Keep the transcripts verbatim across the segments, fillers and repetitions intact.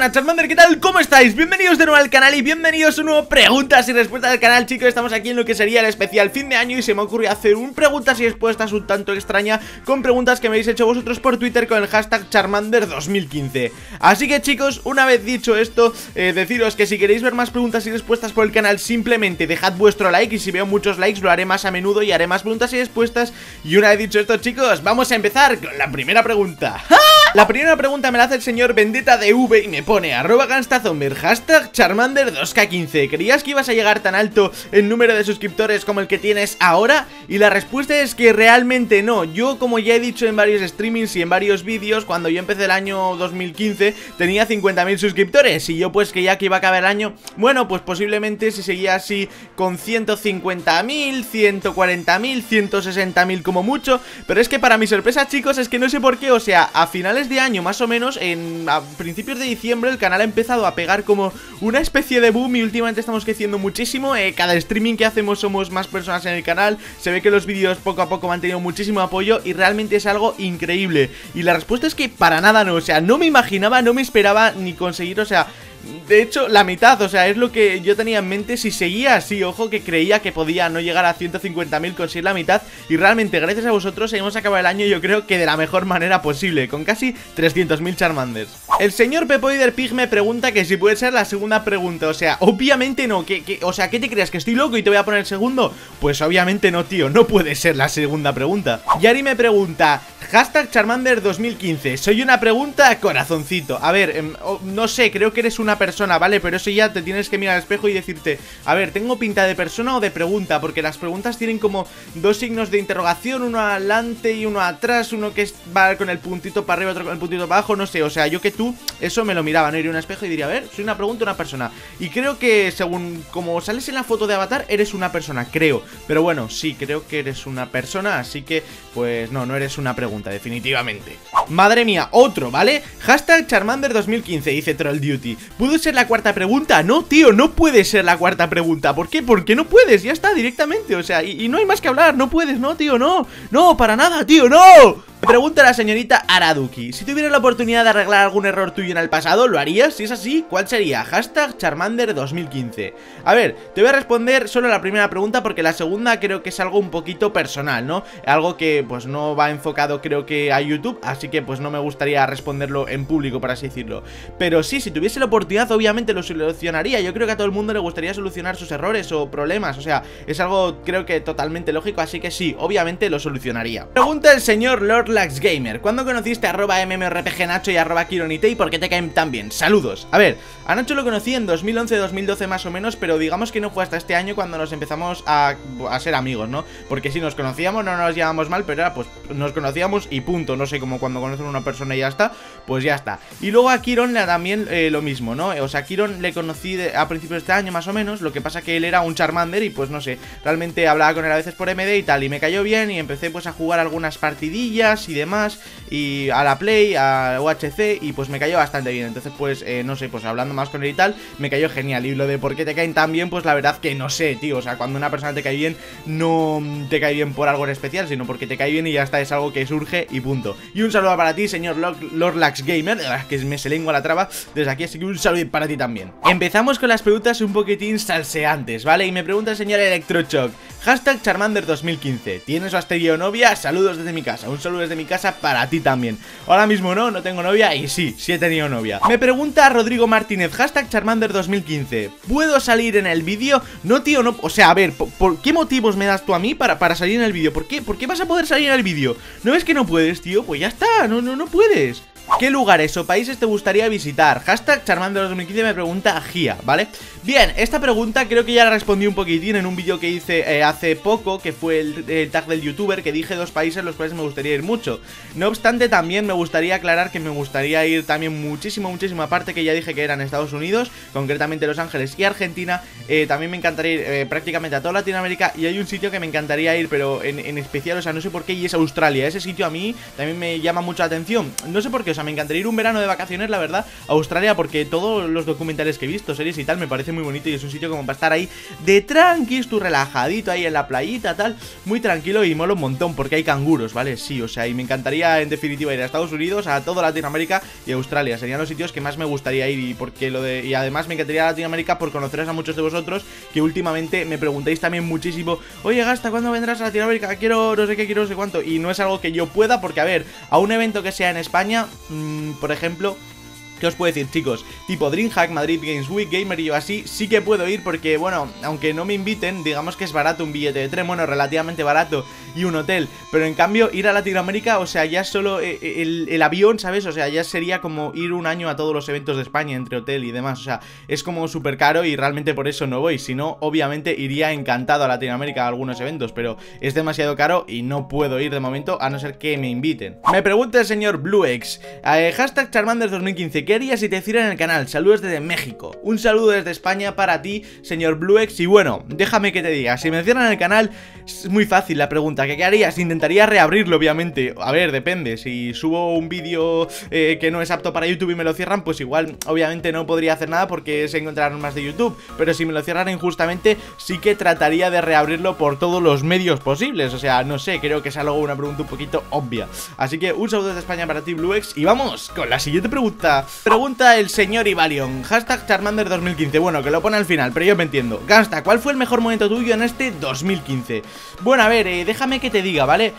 Hola Charmander, ¿qué tal? ¿Cómo estáis? Bienvenidos de nuevo al canal y bienvenidos a un nuevo Preguntas y Respuestas del canal, chicos. Estamos aquí en lo que sería el especial fin de año y se me ocurrió hacer un Preguntas y Respuestas un tanto extraña con preguntas que me habéis hecho vosotros por Twitter con el hashtag Charmander dos mil quince. Así que chicos, una vez dicho esto, eh, deciros que si queréis ver más preguntas y respuestas por el canal, simplemente dejad vuestro like y si veo muchos likes lo haré más a menudo y haré más preguntas y respuestas. Y una vez dicho esto, chicos, vamos a empezar con la primera pregunta. ¡Ja! La primera pregunta me la hace el señor Vendetta de V y me pone arroba ganstazomber, hashtag Charmander dos K quince. ¿Creías que ibas a llegar tan alto en número de suscriptores como el que tienes ahora? Y la respuesta es que realmente no. Yo, como ya he dicho en varios streamings y en varios vídeos, cuando yo empecé el año dos mil quince tenía cincuenta mil suscriptores y yo pues que ya que iba a acabar el año, bueno, pues posiblemente si seguía así con ciento cincuenta mil, ciento cuarenta mil, ciento sesenta mil como mucho. Pero es que para mi sorpresa, chicos, es que no sé por qué, o sea, a finales de año más o menos, en a principios de diciembre el canal ha empezado a pegar como una especie de boom y últimamente estamos creciendo muchísimo. eh, Cada streaming que hacemos somos más personas en el canal, se ve que los vídeos poco a poco han tenido muchísimo apoyo y realmente es algo increíble. Y la respuesta es que para nada no, o sea, no me imaginaba, no me esperaba ni conseguir, o sea, de hecho, la mitad, o sea, es lo que yo tenía en mente. Si seguía así, ojo, que creía que podía no llegar a ciento cincuenta mil, conseguir la mitad. Y realmente, gracias a vosotros, hemos acabado el año, yo creo que de la mejor manera posible, con casi trescientos mil Charmanders. El señor Pepoider Pig me pregunta que si puede ser la segunda pregunta. O sea, obviamente no, que, que, o sea, ¿qué te creas? ¿Que estoy loco y te voy a poner el segundo? Pues obviamente no, tío, no puede ser la segunda pregunta. Yari me pregunta, hashtag Charmander dos mil quince, soy una pregunta corazoncito. A ver, eh, no sé, creo que eres una persona, ¿vale? Pero eso ya te tienes que mirar al espejo y decirte, a ver, ¿tengo pinta de persona o de pregunta? Porque las preguntas tienen como dos signos de interrogación, uno adelante y uno atrás, uno que va con el puntito para arriba, otro con el puntito para abajo, no sé, o sea, yo que tú, eso me lo miraba, ¿no? Iría a un espejo y diría, a ver, soy una pregunta o una persona. Y creo que según como sales en la foto de avatar, eres una persona, creo. Pero bueno, sí, creo que eres una persona, así que, pues no, no eres una pregunta, definitivamente. Madre mía, otro, ¿vale? Hashtag Charmander dos mil quince, dice Troll Duty. ¿Pudo ser la cuarta pregunta? No, tío, no puede ser la cuarta pregunta. ¿Por qué? Porque no puedes, ya está, directamente. O sea, y, y no hay más que hablar, no puedes, no, tío, no. No, para nada, tío, no. Pregunta a la señorita Araduki, si tuvieras la oportunidad de arreglar algún error tuyo en el pasado, ¿lo harías? Si es así, ¿cuál sería? Hashtag Charmander dos mil quince. A ver, te voy a responder solo la primera pregunta porque la segunda creo que es algo un poquito personal, ¿no? Algo que pues no va enfocado creo que a YouTube, así que pues no me gustaría responderlo en público, por así decirlo. Pero sí, si tuviese la oportunidad obviamente lo solucionaría. Yo creo que a todo el mundo le gustaría solucionar sus errores o problemas, o sea, es algo creo que totalmente lógico, así que sí, obviamente lo solucionaría. Pregunta el señor Lord Gamer, ¿cuándo conociste a arroba MMORPG Nacho y arroba Kironite y por qué te caen tan bien? Saludos. A ver, a Nacho lo conocí en dos mil once dos mil doce más o menos, pero digamos que no fue hasta este año cuando nos empezamos a, a ser amigos, ¿no? Porque si nos conocíamos no nos llevábamos mal, pero era pues nos conocíamos y punto, no sé, como cuando conocen a una persona y ya está, pues ya está. Y luego a Kiron también eh, lo mismo, ¿no? O sea, a Kiron le conocí de, a principios de este año más o menos, lo que pasa que él era un Charmander y pues no sé, realmente hablaba con él a veces por M D y tal, y me cayó bien y empecé pues a jugar algunas partidillas y demás, y a la Play, a U H C, y pues me cayó bastante bien. Entonces pues, eh, no sé, pues hablando más con él y tal, me cayó genial. Y lo de por qué te caen tan bien, pues la verdad que no sé, tío. O sea, cuando una persona te cae bien, no te cae bien por algo en especial, sino porque te cae bien y ya está, es algo que surge y punto. Y un saludo para ti, señor Lordlax Gamer, que me se lengua la traba desde aquí, así que un saludo para ti también. Empezamos con las preguntas un poquitín salseantes, ¿vale? Y me pregunta el señor Electrochoc, hashtag Charmander dos mil quince, ¿tienes o has tenido novia? Saludos desde mi casa, un saludo desde mi casa para ti también. Ahora mismo no, no tengo novia y sí, sí he tenido novia. Me pregunta Rodrigo Martínez, hashtag Charmander dos mil quince, ¿puedo salir en el vídeo? No, tío, no, o sea, a ver, ¿por, ¿por qué motivos me das tú a mí para, para salir en el vídeo? ¿Por qué? ¿Por qué vas a poder salir en el vídeo? ¿No ves que no puedes, tío? Pues ya está, no, no, no puedes. ¿Qué lugares o países te gustaría visitar? Hashtag Charmander dos mil quince me pregunta Gia, ¿vale? Bien, esta pregunta creo que ya la respondí un poquitín en un vídeo que hice eh, hace poco, que fue el, el tag del youtuber, que dije dos países los cuales me gustaría ir mucho. No obstante, también me gustaría aclarar que me gustaría ir también muchísimo, muchísimo, aparte que ya dije que eran Estados Unidos, concretamente Los Ángeles y Argentina. eh, También me encantaría ir eh, prácticamente a toda Latinoamérica, y hay un sitio que me encantaría ir, pero en, en especial, o sea, no sé por qué, y es Australia. Ese sitio a mí también me llama mucho la atención, no sé por qué, o sea, me encantaría ir un verano de vacaciones, la verdad, a Australia, porque todos los documentales que he visto, series y tal, me parece muy bonito y es un sitio como para estar ahí de tranquis, tú relajadito ahí en la playita, tal, muy tranquilo y mola un montón, porque hay canguros, ¿vale? Sí, o sea, y me encantaría en definitiva ir a Estados Unidos, a toda Latinoamérica y Australia, serían los sitios que más me gustaría ir y porque lo de y además me encantaría Latinoamérica por conoceros a muchos de vosotros que últimamente me preguntáis también muchísimo, oye Gasta, ¿cuándo vendrás a Latinoamérica? Quiero no sé qué, quiero no sé cuánto, y no es algo que yo pueda porque a ver, a un evento que sea en España, mmm, por ejemplo, ¿qué os puedo decir, chicos? Tipo DreamHack, Madrid Games Week, Gamer y yo así, sí que puedo ir porque, bueno, aunque no me inviten, digamos que es barato un billete de tren, bueno, relativamente barato, y un hotel, pero en cambio ir a Latinoamérica, o sea, ya solo el, el, el avión, ¿sabes? O sea, ya sería como ir un año a todos los eventos de España, entre hotel y demás, o sea, es como súper caro y realmente por eso no voy, si no, obviamente iría encantado a Latinoamérica a algunos eventos, pero es demasiado caro y no puedo ir de momento a no ser que me inviten. Me pregunta el señor BlueX, eh, hashtag Charmander dos mil quince, ¿qué harías si te cierran en el canal? Saludos desde México. Un saludo desde España para ti, señor BlueX. Y bueno, déjame que te diga, si me cierran el canal, es muy fácil la pregunta. ¿Qué, qué harías? Intentaría reabrirlo, obviamente. A ver, depende. Si subo un vídeo eh, que no es apto para YouTube y me lo cierran, pues igual, obviamente no podría hacer nada porque es encontrar más de YouTube. Pero si me lo cierran injustamente, sí que trataría de reabrirlo por todos los medios posibles. O sea, no sé, creo que es algo, una pregunta un poquito obvia. Así que un saludo desde España para ti, BlueX. Y vamos con la siguiente pregunta. Pregunta el señor Ivalion, hashtag Charmander dos mil quince, bueno, que lo pone al final, pero yo me entiendo. Gasta, ¿cuál fue el mejor momento tuyo en este dos mil quince? Bueno, a ver, eh, déjame que te diga, ¿vale?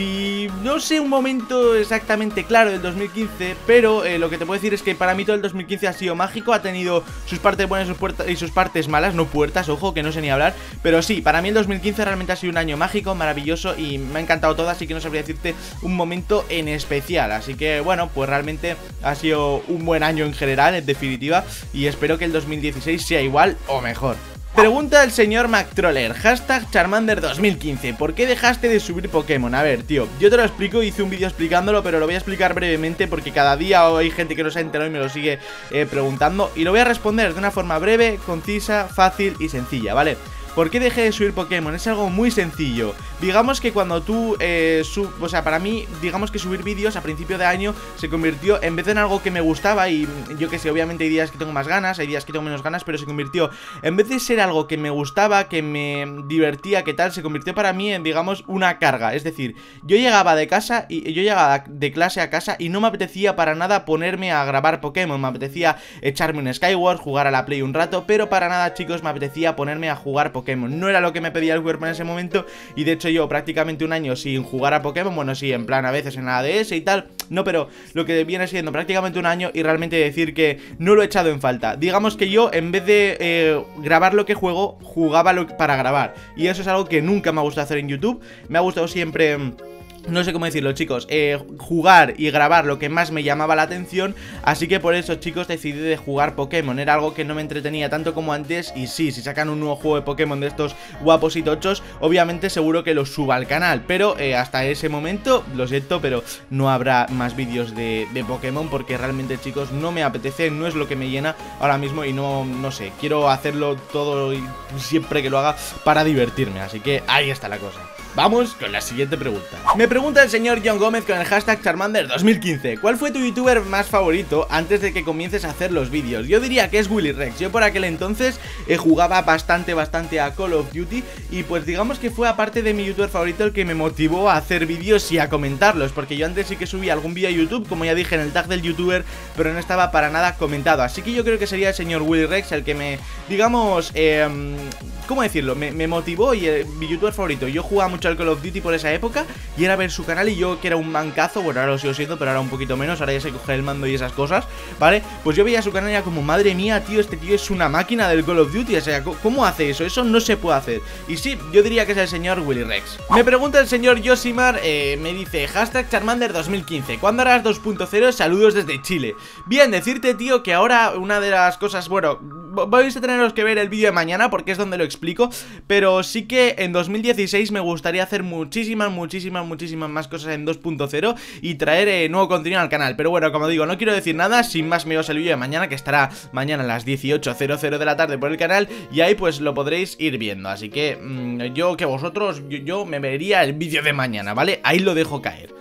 Si no sé un momento exactamente claro del dos mil quince, pero eh, lo que te puedo decir es que para mí todo el dos mil quince ha sido mágico, ha tenido sus partes buenas y sus, puertas, y sus partes malas, no puertas, ojo, que no sé ni hablar, pero sí, para mí el dos mil quince realmente ha sido un año mágico, maravilloso y me ha encantado todo, así que no sabría decirte un momento en especial, así que bueno, pues realmente ha sido un buen año en general, en definitiva, y espero que el dos mil dieciséis sea igual o mejor. Pregunta el señor MacTroller, hashtag Charmander dos mil quince, ¿por qué dejaste de subir Pokémon? A ver, tío, yo te lo explico, hice un vídeo explicándolo, pero lo voy a explicar brevemente porque cada día hay gente que no se ha enterado y me lo sigue eh, preguntando, y lo voy a responder de una forma breve, concisa, fácil y sencilla, ¿vale? ¿Por qué dejé de subir Pokémon? Es algo muy sencillo. Digamos que cuando tú, eh, sub... o sea, para mí, digamos que subir vídeos a principio de año se convirtió, en vez de en algo que me gustaba, y yo que sé, obviamente hay días que tengo más ganas, hay días que tengo menos ganas, pero se convirtió, en vez de ser algo que me gustaba, que me divertía, que tal, se convirtió para mí en, digamos, una carga. Es decir, yo llegaba de casa, y yo llegaba de clase a casa y no me apetecía para nada ponerme a grabar Pokémon. Me apetecía echarme un Skyward, jugar a la Play un rato, pero para nada, chicos, me apetecía ponerme a jugar Pokémon. No era lo que me pedía el cuerpo en ese momento y de hecho yo prácticamente un año sin jugar a Pokémon, bueno sí, en plan a veces en la D S y tal, no, pero lo que viene siendo prácticamente un año y realmente decir que no lo he echado en falta. Digamos que yo en vez de eh, grabar lo que juego, jugaba lo para grabar y eso es algo que nunca me ha gustado hacer en YouTube, me ha gustado siempre... No sé cómo decirlo, chicos, eh, jugar y grabar lo que más me llamaba la atención. Así que por eso, chicos, decidí de jugar Pokémon. Era algo que no me entretenía tanto como antes. Y sí, si sacan un nuevo juego de Pokémon de estos guapos y tochos, obviamente seguro que lo suba al canal. Pero eh, hasta ese momento, lo siento, pero no habrá más vídeos de, de Pokémon. Porque realmente, chicos, no me apetece, no es lo que me llena ahora mismo. Y no, no sé, quiero hacerlo todo y siempre que lo haga para divertirme. Así que ahí está la cosa. Vamos con la siguiente pregunta. Me pregunta el señor John Gómez con el hashtag Charmander dos mil quince. ¿Cuál fue tu youtuber más favorito antes de que comiences a hacer los vídeos? Yo diría que es Willy Rex. Yo por aquel entonces eh, jugaba bastante, bastante a Call of Duty. Y pues digamos que fue aparte de mi youtuber favorito el que me motivó a hacer vídeos y a comentarlos. Porque yo antes sí que subía algún vídeo a YouTube, como ya dije, en el tag del youtuber, pero no estaba para nada comentado. Así que yo creo que sería el señor Willy Rex el que me, digamos, eh, ¿cómo decirlo? Me, me motivó y eh, mi youtuber favorito. Yo jugaba mucho al Call of Duty por esa época y era ver su canal y yo que era un mancazo, bueno ahora lo sigo siendo pero ahora un poquito menos, ahora ya sé coger el mando y esas cosas, ¿vale? Pues yo veía su canal y era como, madre mía, tío, este tío es una máquina del Call of Duty, o sea, ¿cómo hace eso? Eso no se puede hacer. Y sí, yo diría que es el señor Willy Rex. Me pregunta el señor Yosimar, eh, me dice, hashtag Charmander dos mil quince, ¿cuándo harás dos punto cero? Saludos desde Chile. Bien, decirte, tío, que ahora una de las cosas, bueno, vais a teneros que ver el vídeo de mañana porque es donde lo explico, pero sí que en dos mil dieciséis me gustaría hacer muchísimas, muchísimas, muchísimas más cosas en dos punto cero y traer eh, nuevo contenido al canal. Pero bueno, como digo, no quiero decir nada, sin más me os el vídeo de mañana, que estará mañana a las dieciocho cero cero de la tarde por el canal, y ahí pues lo podréis ir viendo. Así que mmm, yo que vosotros, yo, yo me vería el vídeo de mañana, ¿vale? Ahí lo dejo caer.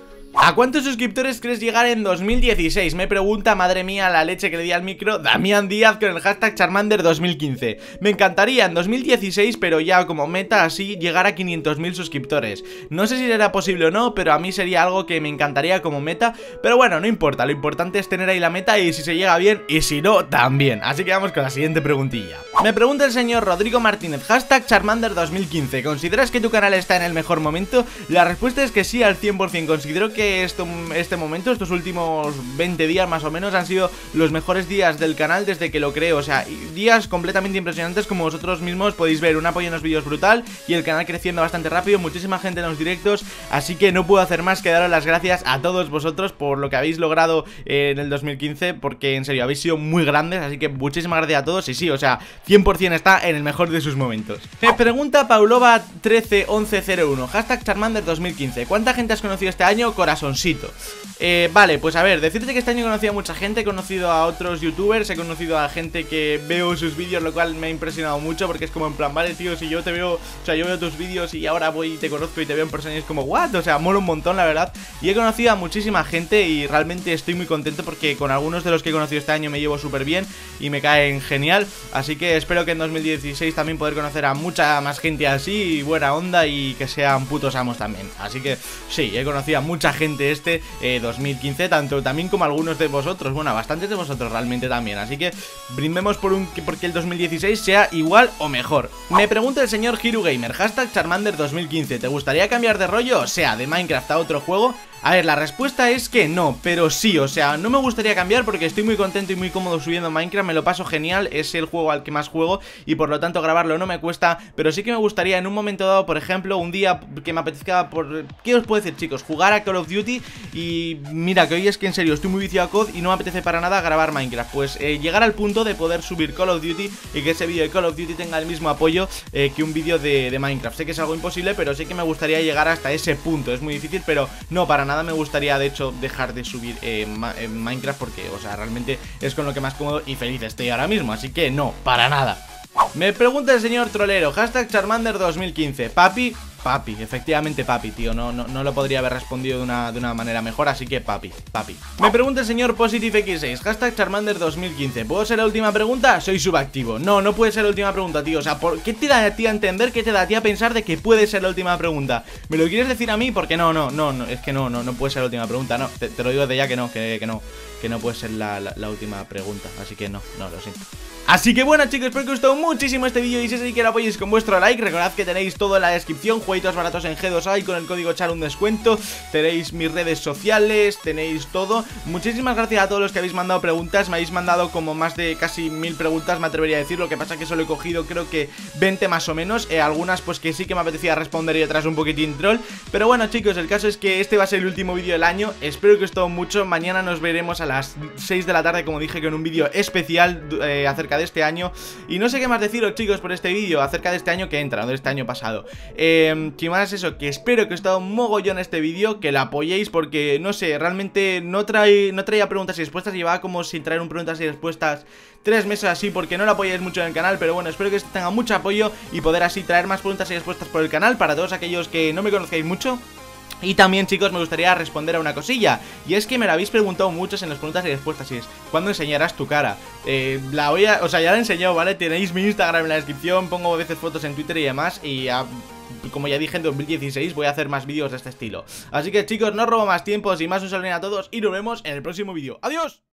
¿A cuántos suscriptores crees llegar en dos mil dieciséis? Me pregunta, madre mía, la leche que le di al micro, Damián Díaz con el hashtag Charmander dos mil quince. Me encantaría en dos mil dieciséis, pero ya como meta así, llegar a quinientos mil suscriptores. No sé si será posible o no, pero a mí sería algo que me encantaría como meta. Pero bueno, no importa, lo importante es tener ahí la meta y si se llega bien y si no, también. Así que vamos con la siguiente preguntilla. Me pregunta el señor Rodrigo Martínez, hashtag Charmander dos mil quince. ¿Consideras que tu canal está en el mejor momento? La respuesta es que sí, al cien por cien. Considero que Esto, este momento, estos últimos veinte días más o menos han sido los mejores días del canal desde que lo creo, o sea, días completamente impresionantes como vosotros mismos podéis ver, un apoyo en los vídeos brutal y el canal creciendo bastante rápido, muchísima gente en los directos, así que no puedo hacer más que daros las gracias a todos vosotros por lo que habéis logrado eh, en el dos mil quince, porque en serio habéis sido muy grandes, así que muchísimas gracias a todos y sí, o sea, cien por cien está en el mejor de sus momentos. Me pregunta Paulova trece once cero uno, hashtag Charmander dos mil quince, ¿cuánta gente has conocido este año? Corazoncito. Eh, vale, pues a ver, decirte que este año he conocido a mucha gente, he conocido a otros youtubers, he conocido a gente que veo sus vídeos, lo cual me ha impresionado mucho porque es como en plan, vale tío, si yo te veo, o sea, yo veo tus vídeos y ahora voy y te conozco y te veo en persona y es como, what, o sea, mola un montón la verdad. Y he conocido a muchísima gente y realmente estoy muy contento porque con algunos de los que he conocido este año me llevo súper bien y me caen genial, así que espero que en dos mil dieciséis también poder conocer a mucha más gente así y buena onda y que sean putos amos también. Así que sí, he conocido a mucha gente este Eh, dos mil quince, tanto también como algunos de vosotros, bueno, bastantes de vosotros realmente también, así que brindemos por un porque el dos mil dieciséis sea igual o mejor. Me pregunta el señor Hiru Gamer, hashtag Charmander dos mil quince, ¿te gustaría cambiar de rollo, o sea, de Minecraft a otro juego? A ver, la respuesta es que no, pero sí, o sea, no me gustaría cambiar porque estoy muy contento y muy cómodo subiendo Minecraft, me lo paso genial, es el juego al que más juego y por lo tanto grabarlo no me cuesta, pero sí que me gustaría en un momento dado, por ejemplo, un día que me apetezca, por... ¿qué os puedo decir, chicos? Jugar a Call of Duty y mira, que hoy es que en serio estoy muy viciado a C O D y no me apetece para nada grabar Minecraft, pues eh, llegar al punto de poder subir Call of Duty y que ese vídeo de Call of Duty tenga el mismo apoyo eh, que un vídeo de, de Minecraft. Sé que es algo imposible, pero sí que me gustaría llegar hasta ese punto, es muy difícil, pero no, para nada me gustaría de hecho dejar de subir eh, ma eh, Minecraft porque, o sea, realmente es con lo que más cómodo y feliz estoy ahora mismo, así que no, para nada. Me pregunta el señor Trolero, hashtag Charmander dos mil quince, papi... Papi, efectivamente papi, tío, no, no, no lo podría haber respondido de una, de una manera mejor, así que papi, papi. Me pregunta el señor Positive X seis, hashtag Charmander dos mil quince, ¿puedo ser la última pregunta? Soy subactivo. No, no puede ser la última pregunta, tío, o sea, ¿por qué te da a ti a entender, qué te da a ti a pensar de que puede ser la última pregunta? ¿Me lo quieres decir a mí? Porque no, no, no, no, es que no, no, no puede ser la última pregunta, no, te, te lo digo de ya que no, que, que no, que no puede ser la, la, la última pregunta, así que no, no, lo siento. Así que bueno chicos, espero que os gustó muchísimo este vídeo y si es así que lo apoyéis con vuestro like. Recordad que tenéis todo en la descripción, jueguitos baratos en G dos A y con el código Char un descuento. Tenéis mis redes sociales, tenéis todo. Muchísimas gracias a todos los que habéis mandado preguntas. Me habéis mandado como más de casi mil preguntas, me atrevería a decir. Lo que pasa es que solo he cogido creo que veinte más o menos, eh, algunas pues que sí que me apetecía responder y otras un poquitín troll. Pero bueno chicos, el caso es que este va a ser el último vídeo del año. Espero que os gustó mucho. Mañana nos veremos a las seis de la tarde, como dije, con un vídeo especial eh, acerca de este año. Y no sé qué más deciros chicos por este vídeo acerca de este año que entra, no de este año pasado. eh, Que más eso, que espero que os haya dado un mogollón este vídeo, que lo apoyéis porque, no sé, realmente no, trae, no traía preguntas y respuestas. Llevaba como sin traer un preguntas y respuestas tres meses así porque no lo apoyáis mucho en el canal. Pero bueno, espero que tenga mucho apoyo y poder así traer más preguntas y respuestas por el canal para todos aquellos que no me conozcáis mucho. Y también chicos me gustaría responder a una cosilla, y es que me la habéis preguntado muchos en las preguntas y respuestas, y es ¿cuándo enseñarás tu cara? Eh, la voy a, o sea, ya la he enseñado, ¿vale? Tenéis mi Instagram en la descripción, pongo a veces fotos en Twitter y demás, y a, como ya dije en dos mil dieciséis voy a hacer más vídeos de este estilo. Así que chicos, no robo más tiempo, sin más un saludo a todos y nos vemos en el próximo vídeo. ¡Adiós!